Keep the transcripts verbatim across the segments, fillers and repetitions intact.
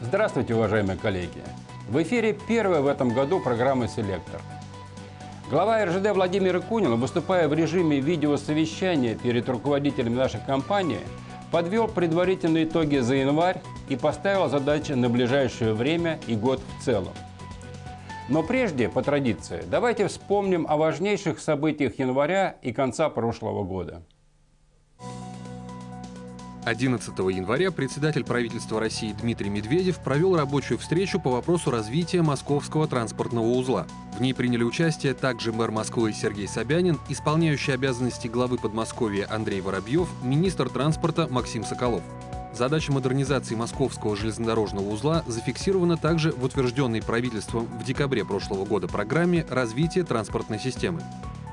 Здравствуйте, уважаемые коллеги! В эфире первая в этом году программа «Селектор». Глава эр жэ дэ Владимир Якунин, выступая в режиме видеосовещания перед руководителями нашей компании, подвел предварительные итоги за январь и поставил задачи на ближайшее время и год в целом. Но прежде, по традиции, давайте вспомним о важнейших событиях января и конца прошлого года. одиннадцатого января председатель правительства России Дмитрий Медведев провел рабочую встречу по вопросу развития Московского транспортного узла. В ней приняли участие также мэр Москвы Сергей Собянин, исполняющий обязанности главы Подмосковья Андрей Воробьев, министр транспорта Максим Соколов. Задача модернизации Московского железнодорожного узла зафиксирована также в утвержденной правительством в декабре прошлого года программе развития транспортной системы.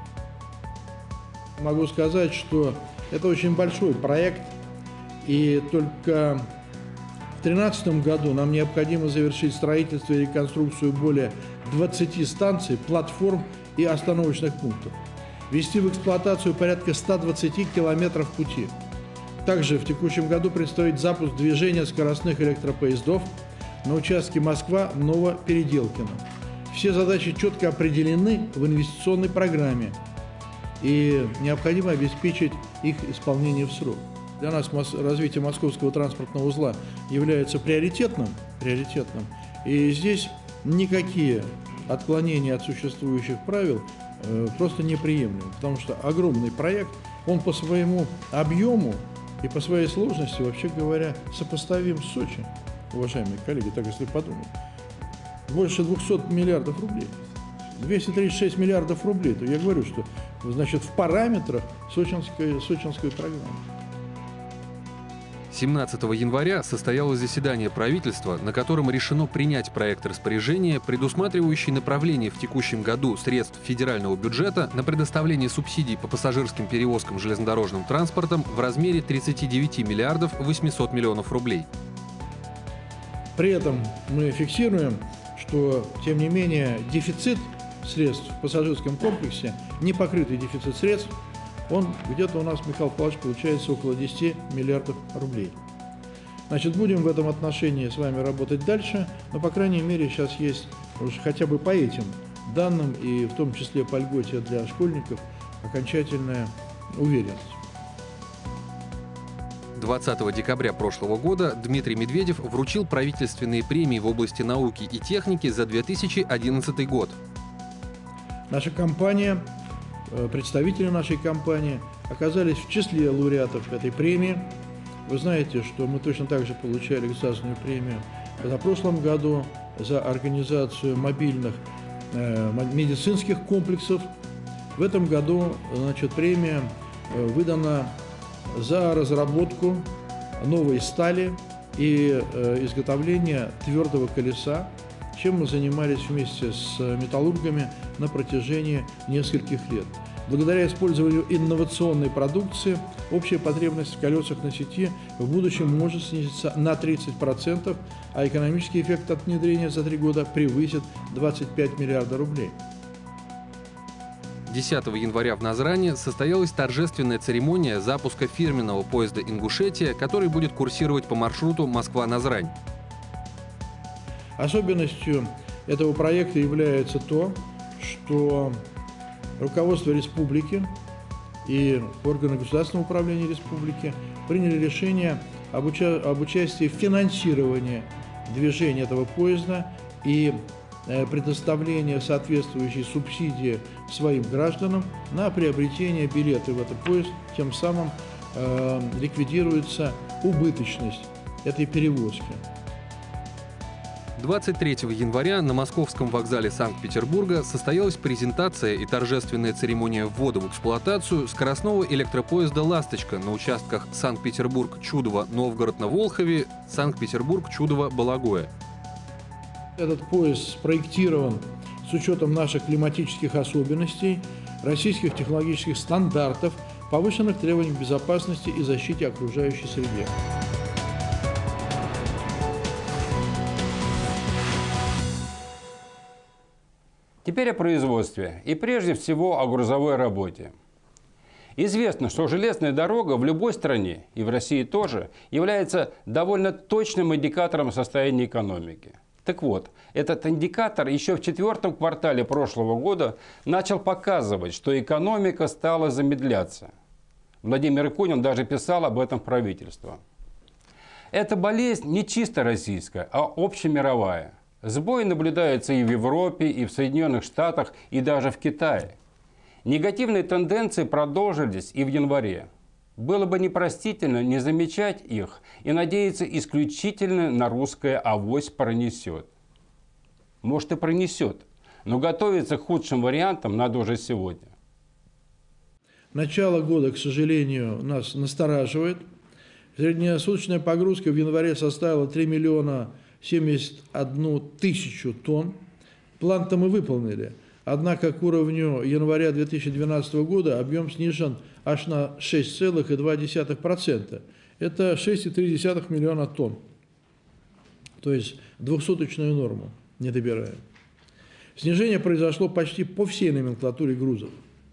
Могу сказать, что это очень большой проект, и только в две тысячи тринадцатом году нам необходимо завершить строительство и реконструкцию более двадцати станций, платформ и остановочных пунктов, ввести в эксплуатацию порядка ста двадцати километров пути. Также в текущем году предстоит запуск движения скоростных электропоездов на участке Москва-Ново-Переделкино. Все задачи четко определены в инвестиционной программе, и необходимо обеспечить их исполнение в срок. Для нас развитие Московского транспортного узла является приоритетным, приоритетным, и здесь никакие отклонения от существующих правил э, просто неприемлемы, потому что огромный проект, он по своему объему и по своей сложности, вообще говоря, сопоставим с Сочи, уважаемые коллеги, так если подумать. Больше двухсот миллиардов рублей. двести тридцать шесть миллиардов рублей. То я говорю, что, значит, в параметрах сочинской, сочинской программы. семнадцатого января состоялось заседание правительства, на котором решено принять проект распоряжения, предусматривающий направление в текущем году средств федерального бюджета на предоставление субсидий по пассажирским перевозкам железнодорожным транспортом в размере тридцати девяти миллиардов восьмисот миллионов рублей. При этом мы фиксируем, что, тем не менее, дефицит средств в пассажирском комплексе, непокрытый дефицит средств, он где-то у нас, Михаил Павлович, получается около десяти миллиардов рублей. Значит, будем в этом отношении с вами работать дальше, но, по крайней мере, сейчас есть уж хотя бы по этим данным, и в том числе по льготе для школьников, окончательная уверенность. двадцатого декабря прошлого года Дмитрий Медведев вручил правительственные премии в области науки и техники за две тысячи одиннадцатый год. Наша компания, представители нашей компании оказались в числе лауреатов этой премии. Вы знаете, что мы точно так же получали государственную премию в прошлом году за организацию мобильных э, медицинских комплексов. В этом году, значит, премия выдана за разработку новой стали и э, изготовление твердого колеса, чем мы занимались вместе с металлургами на протяжении нескольких лет. Благодаря использованию инновационной продукции общая потребность в колесах на сети в будущем может снизиться на тридцать процентов, а экономический эффект от внедрения за три года превысит двадцать пять миллиардов рублей. десятого января в Назране состоялась торжественная церемония запуска фирменного поезда «Ингушетия», который будет курсировать по маршруту Москва-Назрань. Особенностью этого проекта является то, что руководство республики и органы государственного управления республики приняли решение об, уча об участии в финансировании движения этого поезда и э, предоставлении соответствующей субсидии своим гражданам на приобретение билета в этот поезд. Тем самым э, ликвидируется убыточность этой перевозки. двадцать третьего января на Московском вокзале Санкт-Петербурга состоялась презентация и торжественная церемония ввода в эксплуатацию скоростного электропоезда «Ласточка» на участках Санкт-Петербург-Чудово, Новгород на Волхове, Санкт-Петербург-Чудово-Балагое. Этот поезд спроектирован с учетом наших климатических особенностей, российских технологических стандартов, повышенных требований к безопасности и защите окружающей среды. Теперь о производстве и прежде всего о грузовой работе. Известно, что железная дорога в любой стране, и в России тоже, является довольно точным индикатором состояния экономики. Так вот, этот индикатор еще в четвертом квартале прошлого года начал показывать, что экономика стала замедляться. Владимир Рыкунин даже писал об этом в правительство. Эта болезнь не чисто российская, а общемировая. Сбои наблюдаются и в Европе, и в Соединенных Штатах, и даже в Китае. Негативные тенденции продолжились и в январе. Было бы непростительно не замечать их и надеяться исключительно на русское «авось пронесет». Может и пронесет, но готовиться к худшим вариантам надо уже сегодня. Начало года, к сожалению, нас настораживает. Среднесуточная погрузка в январе составила три миллиона семьдесят одну тысячу тонн. План-то мы выполнили. Однако к уровню января две тысячи двенадцатого года объем снижен аж на шесть целых две десятых процента. Это шесть целых три десятых миллиона тонн. То есть двухсуточную норму не добираем. Снижение произошло почти по всей номенклатуре грузов.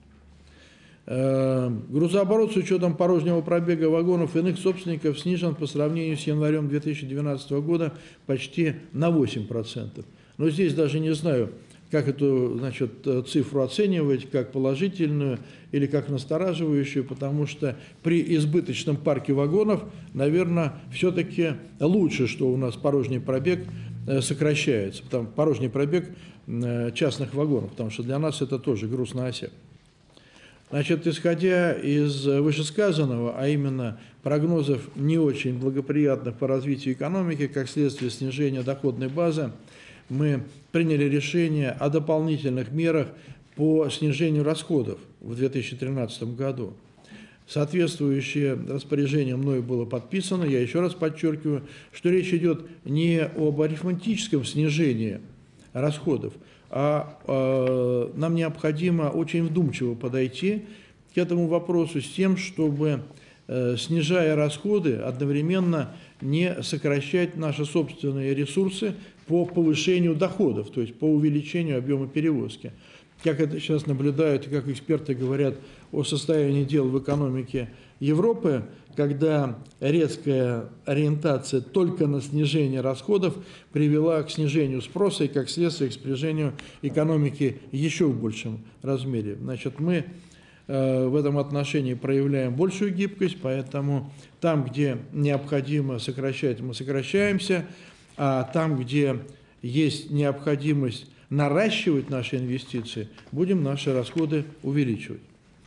Грузооборот с учетом порожнего пробега вагонов иных собственников снижен по сравнению с январем две тысячи двенадцатого года почти на восемь процентов. Но здесь даже не знаю, как эту, значит, цифру оценивать, как положительную или как настораживающую, потому что при избыточном парке вагонов, наверное, все-таки лучше, что у нас порожний пробег сокращается, потому, порожний пробег частных вагонов, потому что для нас это тоже груз на оси. Значит, исходя из вышесказанного, а именно прогнозов не очень благоприятных по развитию экономики, как следствие снижения доходной базы, мы приняли решение о дополнительных мерах по снижению расходов в две тысячи тринадцатом году. Соответствующее распоряжение мною было подписано. Я еще раз подчеркиваю, что речь идет не об арифметическом снижении расходов, а э, нам необходимо очень вдумчиво подойти к этому вопросу с тем, чтобы, э, снижая расходы, одновременно не сокращать наши собственные ресурсы по повышению доходов, то есть по увеличению объема перевозки. Как это сейчас наблюдают и как эксперты говорят о состоянии дел в экономике Европы, когда резкая ориентация только на снижение расходов привела к снижению спроса и, как следствие, к снижению экономики еще в большем размере. Значит, мы э, в этом отношении проявляем большую гибкость, поэтому там, где необходимо сокращать, мы сокращаемся, а там, где есть необходимость наращивать наши инвестиции, будем наши расходы увеличивать.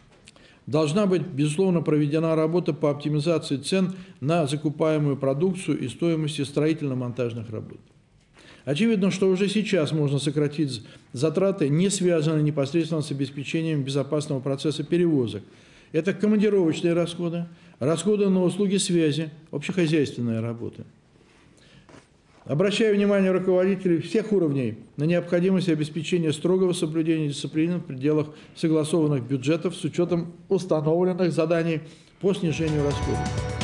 Должна быть, безусловно, проведена работа по оптимизации цен на закупаемую продукцию и стоимости строительно-монтажных работ. Очевидно, что уже сейчас можно сократить затраты, не связанные непосредственно с обеспечением безопасного процесса перевозок. Это командировочные расходы, расходы на услуги связи, общехозяйственная работа. Обращаю внимание руководителей всех уровней на необходимость обеспечения строгого соблюдения дисциплины в пределах согласованных бюджетов с учетом установленных заданий по снижению расходов.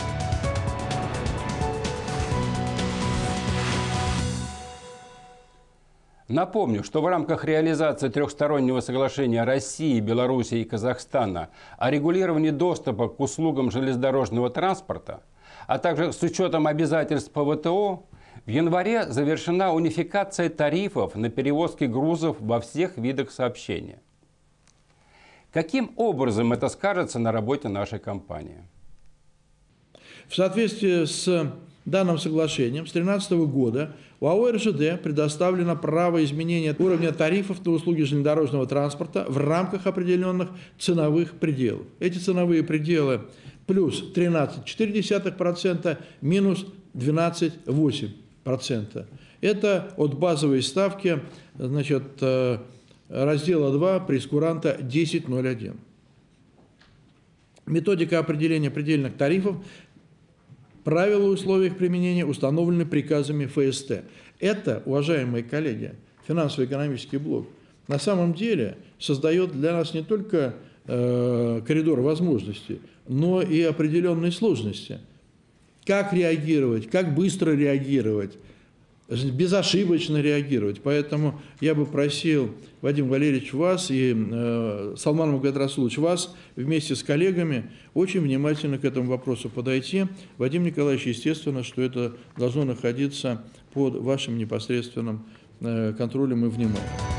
Напомню, что в рамках реализации трехстороннего соглашения России, Беларуси и Казахстана о регулировании доступа к услугам железнодорожного транспорта, а также с учетом обязательств по вэ тэ о, в январе завершена унификация тарифов на перевозки грузов во всех видах сообщения. Каким образом это скажется на работе нашей компании? В соответствии с данным соглашением с две тысячи тринадцатого года у а о эр жэ дэ предоставлено право изменения уровня тарифов на услуги железнодорожного транспорта в рамках определенных ценовых пределов. Эти ценовые пределы плюс тринадцать целых четыре десятых процента, минус двенадцать целых восемь десятых процента. Это от базовой ставки, значит, раздела два прейскуранта десять ноль один. Методика определения предельных тарифов, правила и условия их применения установлены приказами эф эс тэ. Это, уважаемые коллеги, финансово-экономический блок, на самом деле создает для нас не только э, коридор возможностей, но и определенные сложности. Как реагировать, как быстро реагировать, безошибочно реагировать. Поэтому я бы просил, Вадим Валерьевич, вас и э, Салман Мухаммед Расулович, вас вместе с коллегами очень внимательно к этому вопросу подойти. Вадим Николаевич, естественно, что это должно находиться под вашим непосредственным э, контролем и вниманием.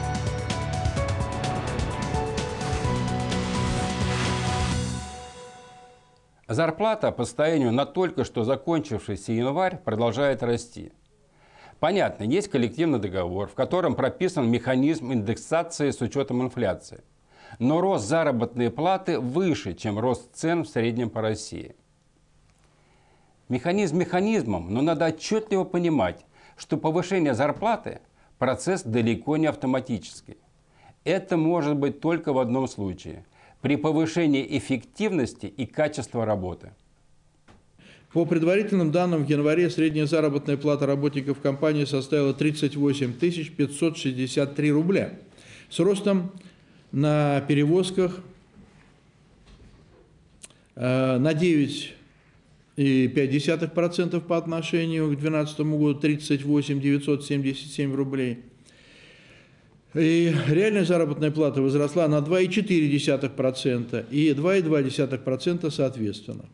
Зарплата по состоянию на только что закончившийся январь продолжает расти. Понятно, есть коллективный договор, в котором прописан механизм индексации с учетом инфляции. Но рост заработной платы выше, чем рост цен в среднем по России. Механизм механизмом, но надо отчетливо понимать, что повышение зарплаты – процесс далеко не автоматический. Это может быть только в одном случае – при повышении эффективности и качества работы. По предварительным данным, в январе средняя заработная плата работников компании составила тридцать восемь тысяч пятьсот шестьдесят три рубля, с ростом на перевозках э, на девять целых пять десятых процента по отношению к две тысячи двенадцатому году, тридцать восемь тысяч девятьсот семьдесят семь рублей. И реальная заработная плата возросла на два целых четыре десятых процента и два целых два десятых процента соответственно.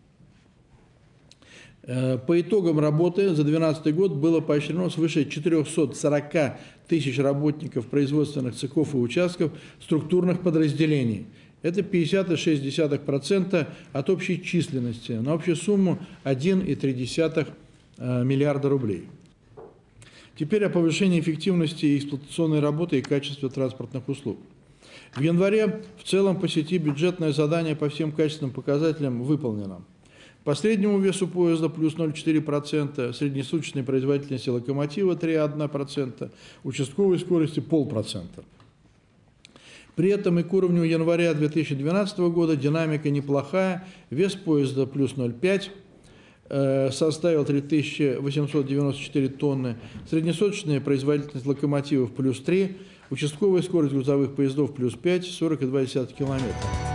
По итогам работы за две тысячи двенадцатый год было поощрено свыше четырёхсот сорока тысяч работников производственных цехов и участков структурных подразделений. Это пятьдесят целых шесть десятых процента от общей численности на общую сумму один целых три десятых миллиарда рублей. Теперь о повышении эффективности эксплуатационной работы и качества транспортных услуг. В январе в целом по сети бюджетное задание по всем качественным показателям выполнено. По среднему весу поезда плюс ноль целых четыре десятых процента, среднесуточной производительности локомотива три целых одна десятая процента, участковой скорости полпроцента. При этом и к уровню января две тысячи двенадцатого года динамика неплохая, вес поезда плюс ноль целых пять десятых, составил три тысячи восемьсот девяносто четыре тонны, среднесуточная производительность локомотивов плюс три, участковая скорость грузовых поездов плюс пять, сорок целых два десятых километра.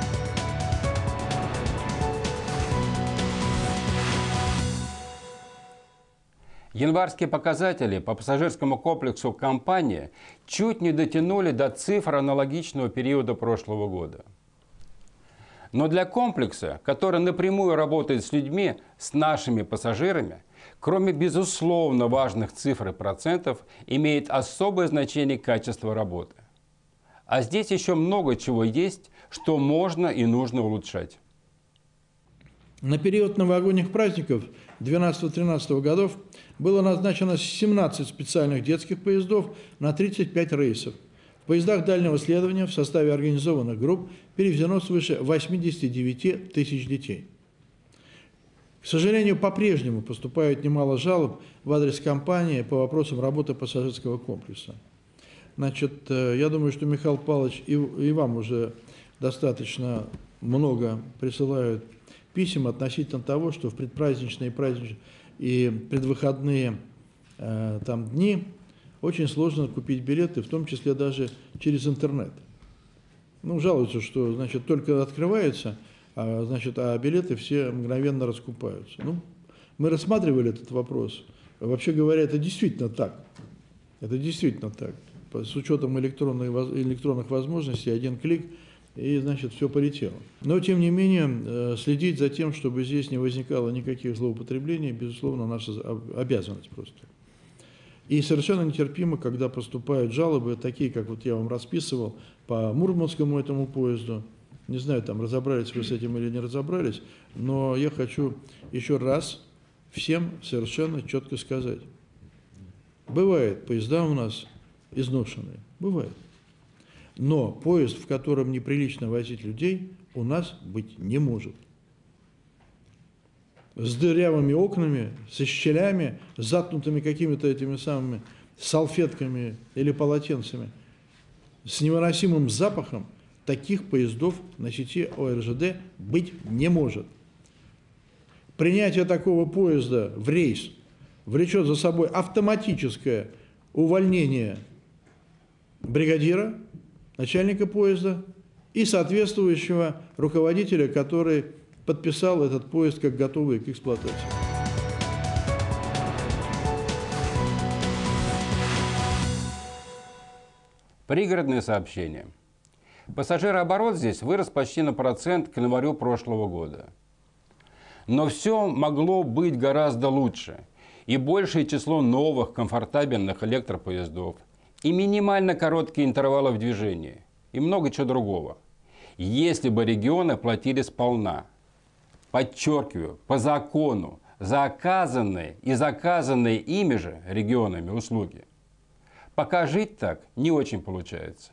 Январские показатели по пассажирскому комплексу компании чуть не дотянули до цифр аналогичного периода прошлого года. Но для комплекса, который напрямую работает с людьми, с нашими пассажирами, кроме безусловно важных цифр и процентов, имеет особое значение качество работы. А здесь еще много чего есть, что можно и нужно улучшать. На период новогодних праздников двенадцатого-тринадцатого годов было назначено семнадцать специальных детских поездов на тридцать пять рейсов. В поездах дальнего следования в составе организованных групп перевезено свыше восьмидесяти девяти тысяч детей. К сожалению, по-прежнему поступает немало жалоб в адрес компании по вопросам работы пассажирского комплекса. Значит, я думаю, что Михаил Павлович и, и вам уже достаточно много присылают писем относительно того, что в предпраздничные, праздничные и предвыходные э, там, дни очень сложно купить билеты, в том числе даже через интернет. Ну, жалуются, что, значит, только открывается, а, значит, а билеты все мгновенно раскупаются. Ну, мы рассматривали этот вопрос. Вообще говоря, это действительно так. Это действительно так. С учетом электронных, электронных возможностей, один клик, и, значит, все полетело. Но, тем не менее, следить за тем, чтобы здесь не возникало никаких злоупотреблений, безусловно, наша обязанность просто. И совершенно нетерпимо, когда поступают жалобы, такие, как вот я вам расписывал, по Мурманскому этому поезду. Не знаю, там разобрались вы с этим или не разобрались, но я хочу еще раз всем совершенно четко сказать. Бывает, поезда у нас изношенные, бывает. Но поезд, в котором неприлично возить людей, у нас быть не может. С дырявыми окнами, со щелями, с заткнутыми какими-то этими самыми салфетками или полотенцами, с невыносимым запахом, таких поездов на сети О Р Ж Д быть не может. Принятие такого поезда в рейс влечет за собой автоматическое увольнение бригадира, начальника поезда и соответствующего руководителя, который подписал этот поезд как готовый к эксплуатации. Пригородные сообщения. Пассажирооборот здесь вырос почти на процент к январю прошлого года. Но все могло быть гораздо лучше. И большее число новых комфортабельных электропоездов, и минимально короткие интервалы в движении, и много чего другого. Если бы регионы платили сполна. Подчеркиваю, по закону, за оказанные и заказанные ими же регионами услуги. Пока жить так не очень получается.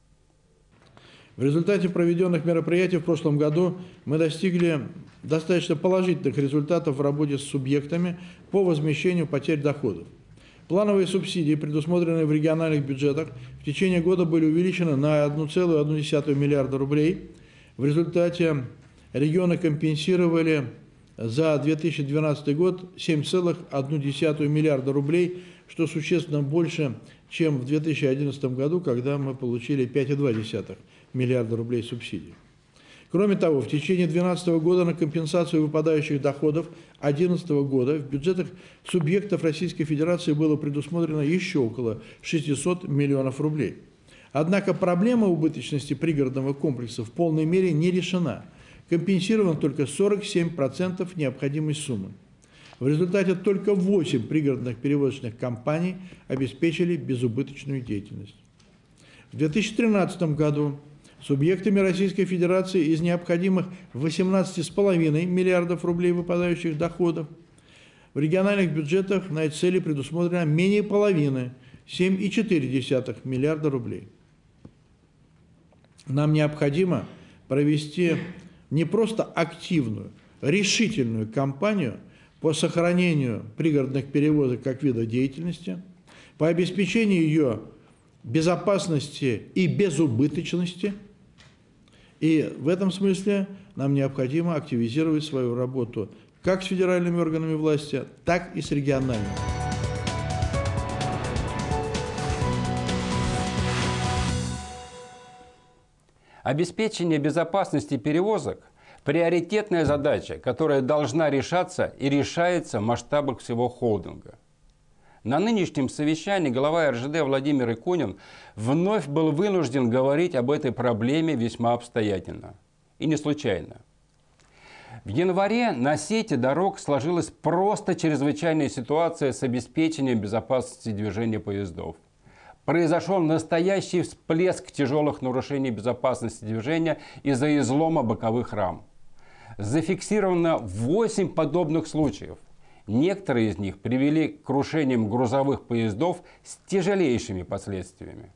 В результате проведенных мероприятий в прошлом году мы достигли достаточно положительных результатов в работе с субъектами по возмещению потерь доходов. Плановые субсидии, предусмотренные в региональных бюджетах, в течение года были увеличены на один целых одну десятую миллиарда рублей. В результате регионы компенсировали за две тысячи двенадцатый год семь целых одну десятую миллиарда рублей, что существенно больше, чем в две тысячи одиннадцатом году, когда мы получили пять целых две десятых миллиарда рублей субсидий. Кроме того, в течение две тысячи двенадцатого года на компенсацию выпадающих доходов две тысячи одиннадцатого года в бюджетах субъектов Российской Федерации было предусмотрено еще около шестисот миллионов рублей. Однако проблема убыточности пригородного комплекса в полной мере не решена. Компенсировано только сорок семь процентов необходимой суммы. В результате только восемь пригородных перевозочных компаний обеспечили безубыточную деятельность. В две тысячи тринадцатом году субъектами Российской Федерации из необходимых восемнадцати целых пяти десятых миллиардов рублей выпадающих доходов в региональных бюджетах на эти цели предусмотрено менее половины – семь целых четыре десятых миллиарда рублей. Нам необходимо провести не просто активную, решительную кампанию по сохранению пригородных перевозок как вида деятельности, по обеспечению ее безопасности и безубыточности. И в этом смысле нам необходимо активизировать свою работу как с федеральными органами власти, так и с региональными. Обеспечение безопасности перевозок – приоритетная задача, которая должна решаться и решается в масштабах всего холдинга. На нынешнем совещании глава эр жэ дэ Владимир Икунин вновь был вынужден говорить об этой проблеме весьма обстоятельно. И не случайно. В январе на сети дорог сложилась просто чрезвычайная ситуация с обеспечением безопасности движения поездов. Произошел настоящий всплеск тяжелых нарушений безопасности движения из-за излома боковых рам. Зафиксировано восемь подобных случаев. Некоторые из них привели к крушениям грузовых поездов с тяжелейшими последствиями.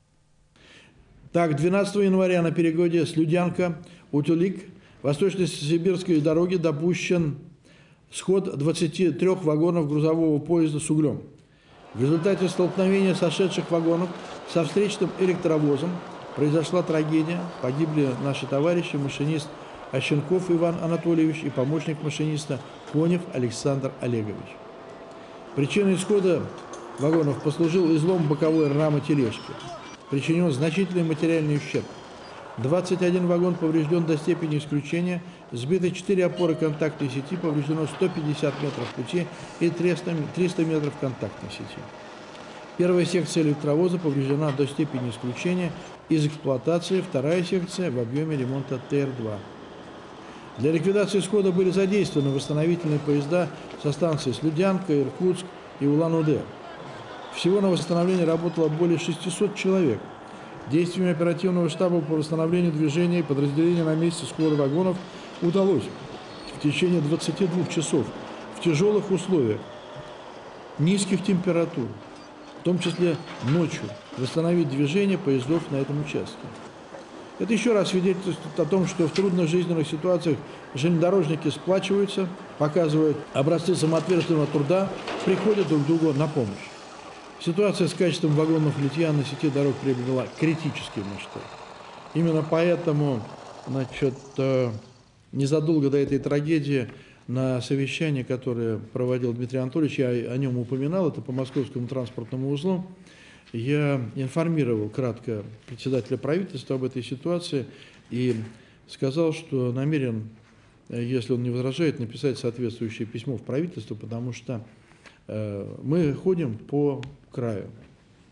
Так, двенадцатого января на перегоне Слюдянка-Утюлик восточно-сибирской дороги допущен сход двадцати трёх вагонов грузового поезда с углем. В результате столкновения сошедших вагонов со встречным электровозом произошла трагедия. Погибли наши товарищи, машинист Ощенков Иван Анатольевич и помощник машиниста Конев Александр Олегович. Причиной исхода вагонов послужил излом боковой рамы тележки. Причинен значительный материальный ущерб. двадцать один вагон поврежден до степени исключения, сбиты четыре опоры контактной сети, повреждено сто пятьдесят метров пути и триста метров контактной сети. Первая секция электровоза повреждена до степени исключения из эксплуатации, вторая секция в объеме ремонта тэ эр два. Для ликвидации схода были задействованы восстановительные поезда со станций Слюдянка, Иркутск и Улан-Удэ. Всего на восстановление работало более шестисот человек. Действиями оперативного штаба по восстановлению движения и подразделения на месте схода вагонов удалось в течение двадцати двух часов в тяжелых условиях, низких температур, в том числе ночью, восстановить движение поездов на этом участке. Это еще раз свидетельствует о том, что в трудных жизненных ситуациях железнодорожники сплачиваются, показывают образцы самоотверженного труда, приходят друг другу на помощь. Ситуация с качеством вагонов литья на сети дорог приобрела критический масштаб. Именно поэтому, значит, незадолго до этой трагедии на совещании, которое проводил Дмитрий Анатольевич, я о нем упоминал, это по Московскому транспортному узлу, я информировал кратко председателя правительства об этой ситуации и сказал, что намерен, если он не возражает, написать соответствующее письмо в правительство, потому что мы ходим по краю.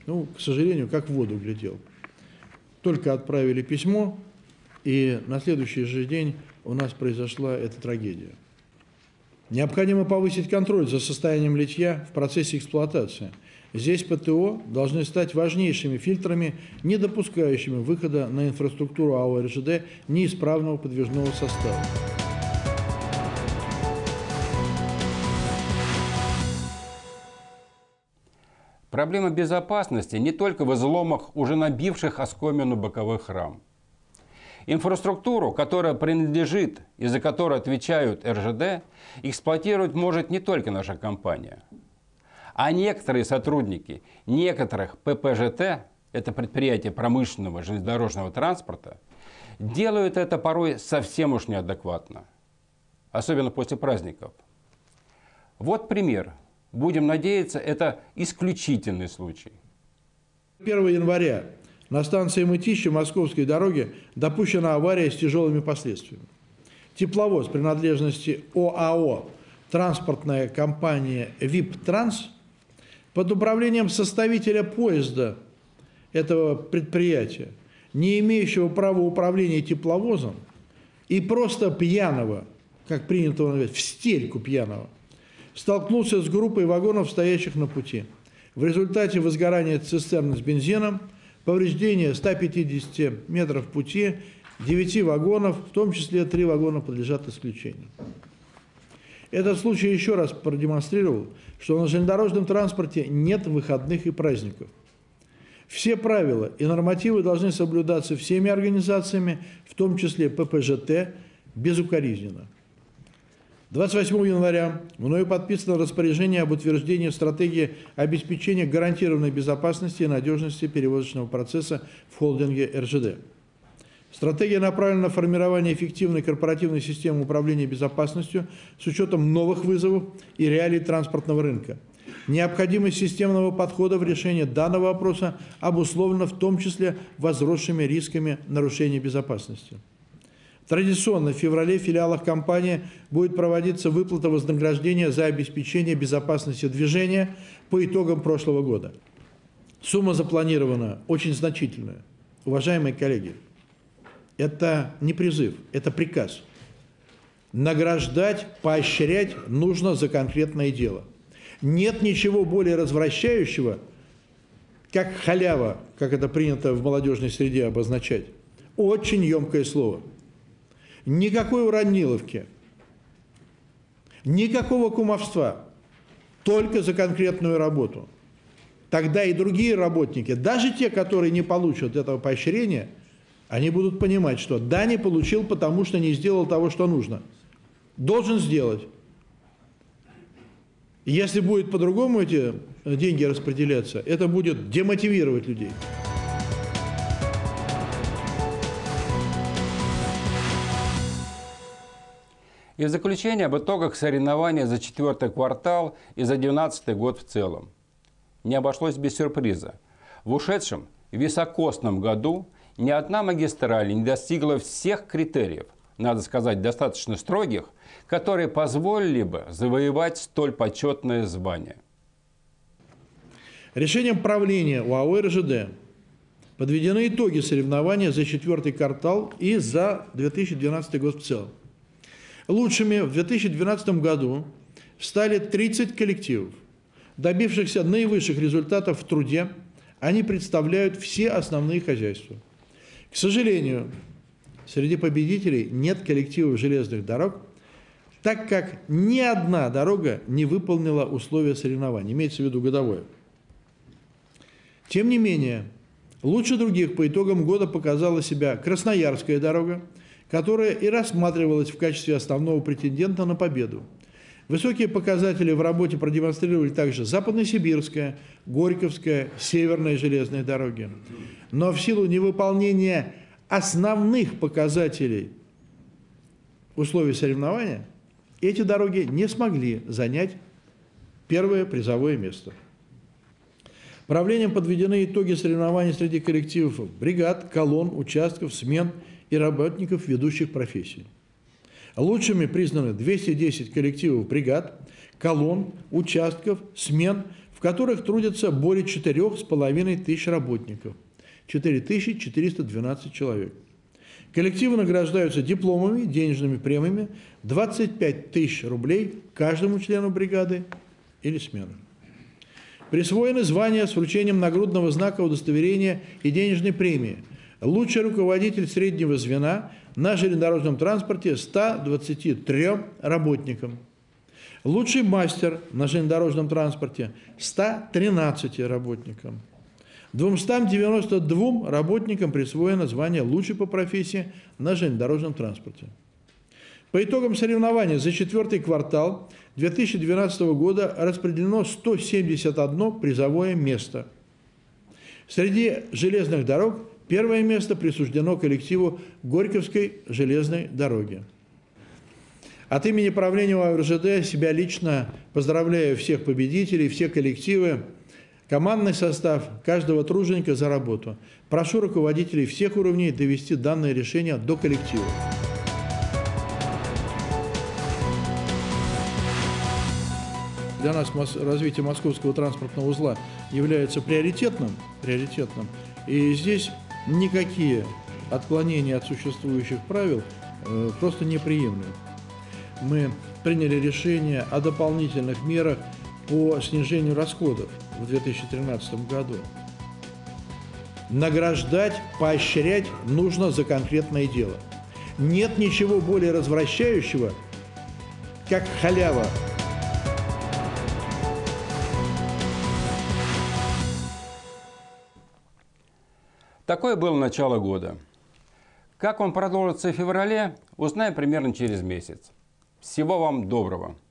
Ну, к сожалению, как в воду глядел. Только отправили письмо, и на следующий же день у нас произошла эта трагедия. Необходимо повысить контроль за состоянием литья в процессе эксплуатации. Здесь ПТО должны стать важнейшими фильтрами, не допускающими выхода на инфраструктуру АО РЖД неисправного подвижного состава. Проблема безопасности не только в изломах, уже набивших оскомину боковых рам. Инфраструктуру, которая принадлежит и за которую отвечают РЖД, эксплуатировать может не только наша компания. А некоторые сотрудники некоторых ППЖТ, это предприятия промышленного железнодорожного транспорта, делают это порой совсем уж неадекватно. Особенно после праздников. Вот пример. Будем надеяться, это исключительный случай. первого января на станции Мытищи Московской дороги допущена авария с тяжелыми последствиями. Тепловоз принадлежности ОАО «Транспортная компания ВИП-Транс» под управлением составителя поезда этого предприятия, не имеющего права управления тепловозом и просто пьяного, как принято называть, в стельку пьяного, столкнулся с группой вагонов, стоящих на пути. В результате возгорания цистерны с бензином, повреждения ста пятидесяти метров пути, девяти вагонов, в том числе три вагона подлежат исключению. Этот случай еще раз продемонстрировал, что на железнодорожном транспорте нет выходных и праздников. Все правила и нормативы должны соблюдаться всеми организациями, в том числе ППЖТ, безукоризненно. двадцать восьмого января мною подписано распоряжение об утверждении стратегии обеспечения гарантированной безопасности и надежности перевозочного процесса в холдинге РЖД. Стратегия направлена на формирование эффективной корпоративной системы управления безопасностью с учетом новых вызовов и реалий транспортного рынка. Необходимость системного подхода в решении данного вопроса обусловлена в том числе возросшими рисками нарушения безопасности. Традиционно в феврале в филиалах компании будет проводиться выплата вознаграждения за обеспечение безопасности движения по итогам прошлого года. Сумма запланирована очень значительная. Уважаемые коллеги, это не призыв, это приказ. Награждать, поощрять нужно за конкретное дело. Нет ничего более развращающего, как халява, как это принято в молодежной среде обозначать. Очень емкое слово. Никакой уравниловки, никакого кумовства, только за конкретную работу. Тогда и другие работники, даже те, которые не получат этого поощрения, они будут понимать, что да, не получил, потому что не сделал того, что нужно. Должен сделать. Если будет по-другому эти деньги распределяться, это будет демотивировать людей. И в заключение об итогах соревнования за четвертый квартал и за двенадцатый год в целом. Не обошлось без сюрприза. В ушедшем високосном году ни одна магистраль не достигла всех критериев, надо сказать, достаточно строгих, которые позволили бы завоевать столь почетное звание. Решением правления ОАО РЖД подведены итоги соревнования за четвертый квартал и за две тысячи двенадцатый год в целом. Лучшими в две тысячи двенадцатом году стали тридцать коллективов, добившихся наивысших результатов в труде. Они представляют все основные хозяйства. К сожалению, среди победителей нет коллективов железных дорог, так как ни одна дорога не выполнила условия соревнований, имеется в виду годовое. Тем не менее, лучше других по итогам года показала себя Красноярская дорога, которая и рассматривалась в качестве основного претендента на победу. Высокие показатели в работе продемонстрировали также Западносибирская, Горьковская, Северная железные дороги. Но в силу невыполнения основных показателей условий соревнования эти дороги не смогли занять первое призовое место. Правлением подведены итоги соревнований среди коллективов бригад, колонн, участков, смен и работников ведущих профессий. Лучшими признаны двести десять коллективов бригад, колонн, участков, смен в которых трудятся более четырёх с половиной тысяч работников, четыре тысячи четыреста двенадцать человек. Коллективы награждаются дипломами, денежными премиями, двадцать пять тысяч рублей каждому члену бригады или смены. Присвоены звания с вручением нагрудного знака удостоверения и денежной премии. Лучший руководитель среднего звена на железнодорожном транспорте ста двадцати трём работникам. Лучший мастер на железнодорожном транспорте ста тринадцати работникам. двумстам девяноста двум работникам присвоено звание «Лучший по профессии на железнодорожном транспорте». По итогам соревнований за четвертый квартал две тысячи двенадцатого года распределено сто семьдесят одно призовое место. Среди железных дорог первое место присуждено коллективу Горьковской железной дороги. От имени правления ОАВ-РЖД себя лично поздравляю всех победителей, все коллективы, командный состав, каждого труженика за работу. Прошу руководителей всех уровней довести данное решение до коллектива. Для нас развитие московского транспортного узла является приоритетным, приоритетным. И здесь никакие отклонения от существующих правил э, просто неприемлемы. Мы приняли решение о дополнительных мерах по снижению расходов в две тысячи тринадцатом году. Награждать, поощрять нужно за конкретное дело. Нет ничего более развращающего, как халява. Такое было начало года. Как он продолжится в феврале, узнаем примерно через месяц. Всего вам доброго!